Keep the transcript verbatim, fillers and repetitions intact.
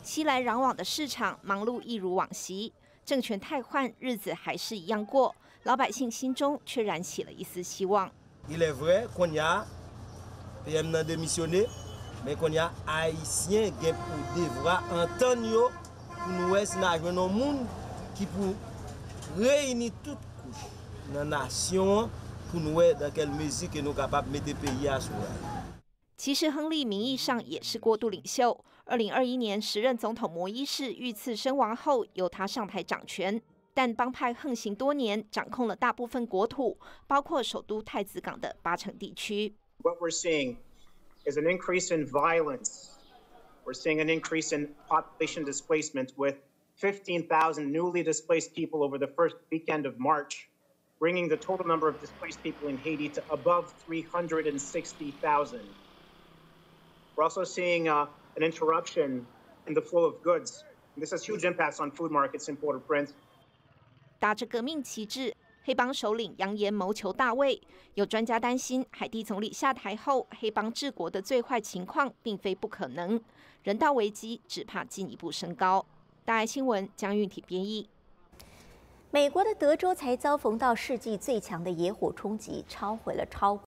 熙来攘往的市场，忙碌一如往昔。政权汰换，日子还是一样过，老百姓心中却燃起了一丝希望。 Il est vrai qu'on y a P M nan démissionné, mais qu'on y a haïtien gen pour devra entendre yo pour nous est na joindre monde qui pour réunir toute couche dans nation pour nous dans quelle mesure que nous capable mettre pays à sur. 其实，亨利名义上也是过渡领袖。二零二一年，时任总统摩伊士遇刺身亡后，由他上台掌权。但帮派横行多年，掌控了大部分国土，包括首都太子港的八成地区。 What we're seeing is an increase in violence. We're seeing an increase in population displacement with fifteen thousand newly displaced people over the first weekend of March, bringing the total number of displaced people in Haiti to above three hundred sixty thousand. We're also seeing uh, an interruption in the flow of goods. This has huge impacts on food markets in Port-au-Prince. 打着革命旗帜，黑帮首领扬言谋求大位。有专家担心，海地总理下台后，黑帮治国的最坏情况并非不可能，人道危机只怕进一步升高。大爱新闻江韵体编译。 美国的德州才遭逢到世纪最强的野火冲击，烧毁了超